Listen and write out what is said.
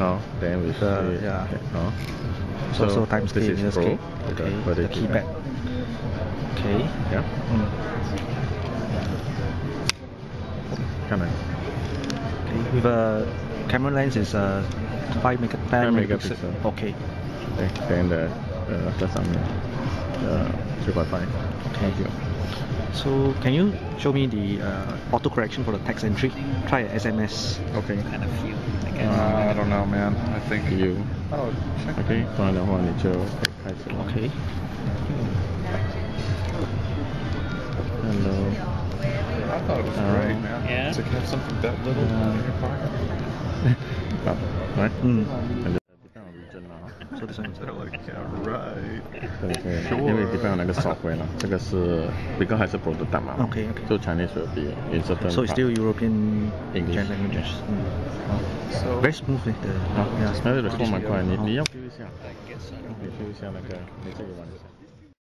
Oh, then we see. Yeah. Okay. Oh. So times this K is minus Pro K. with the Okay. vertical The keypad. Okay. Yeah. Come on. Okay. With a camera lens is 5 megapixel. Okay. Okay. Then the 3.5. Okay. So can you show me the auto correction for the text entry? Try SMS. Okay. And a few, I guess. I don't know, man. I think you. Oh, OK， 不然的话你就开始了。 Okay. Hello. I thought it was great, man. Yeah. To have something that little in your pocket. ครับ right and depend on region 啦 So this one is They're like, yeah, right. 对，因为 depend on 那个 software 啦，这个是 because 还是 prototype 嘛 Okay. so Chinese will be in certain So it's still European English languages. So Very smooth. part 那个 respond 蛮快，你要 I feel 一下， guess so. 你 feel 一下那个，你自己玩一下。